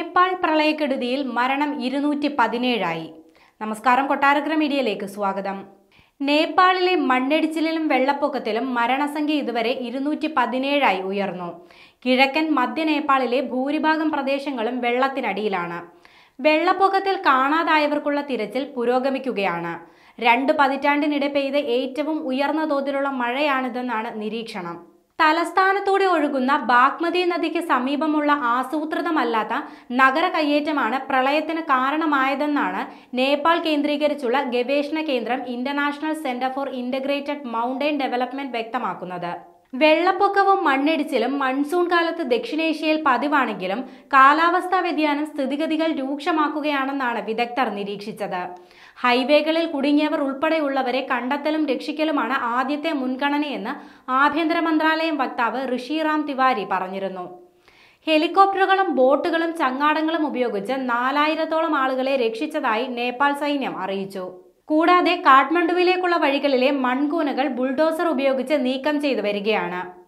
നേപ്പാൾ പ്രളയക്കെടുതിയിൽ മരണം 217ആയി. നമസ്കാരം, കൊട്ടാരക്കര മീഡിയയിലേക്ക് സ്വാഗതം. നേപ്പാളിലെ മണ്ണിടിച്ചിലിലും വെള്ളപ്പൊക്കത്തിലും മരണസംഖ്യ ഇതുവരെ 217ആയി ഉയർന്നു. കിഴക്കൻ മധ്യ നേപ്പാളിലെ ഭൂരിഭാഗം പ്രദേശങ്ങളും വെള്ളത്തിനടിയിലാണ്. വെള്ളപ്പൊക്കത്തിൽ കാണാതായവർക്കുള്ള തിരച്ചിൽ പുരോഗമിക്കുകയാണ്. 2 പതിറ്റാണ്ടിനിടെ പെയ്ത ഏറ്റവും ഉയർന്ന തോതിലുള്ള മഴയാണിതെന്നാണ് നിരീക്ഷണം. തലസ്ഥാനത്തൂടെ ഒഴുകുന്ന ബാഗ്മതി നദിക്ക് സമീപമുള്ള ആസൂത്രിതമല്ലാത്ത നഗര കയ്യേറ്റമാണ് പ്രളയത്തിന് കാരണമായതെന്നാണ് നേപ്പാൾ കേന്ദ്രീകരിച്ചുള്ള ഗവേഷണ കേന്ദ്രം international centre for integrated mountain development വ്യക്തമാക്കുന്നത്. വെള്ളപ്പൊക്കവും മണ്ണിടിച്ചിലും മൺസൂൺ കാലത്ത് ദക്ഷിണേഷ്യയിൽ പതിവാണെങ്കിലും കാലാവസ്ഥാ വ്യതിയാനം സ്ഥിതിഗതികൾ രൂക്ഷമാക്കുകയാണെന്നാണ് വിദഗ്ധർ നിരീക്ഷിച്ചത്. ഹൈവേകളിൽ കുടുങ്ങിയവർ ഉൾപ്പെടെയുള്ളവരെ കണ്ടെത്തലും രക്ഷിക്കലുമാണ് ആദ്യത്തെ മുൻഗണനയെന്ന് ആഭ്യന്തര മന്ത്രാലയം വക്താവ് ഋഷി റാം തിവാരി പറഞ്ഞിരുന്നു. ഹെലികോപ്റ്ററുകളും ബോട്ടുകളും ചങ്ങാടങ്ങളും ഉപയോഗിച്ച് 4000-ഓളം ആളുകളെ രക്ഷിച്ചതായി നേപ്പാൾ സൈന്യം അറിയിച്ചു. കൂടാതെ കാഠ്മണ്ഡുവിലേക്കുള്ള വഴികളിലെ മൺകൂനകൾ ബുൾഡോസർ ഉപയോഗിച്ച് നീക്കം ചെയ്തു വരികയാണ്.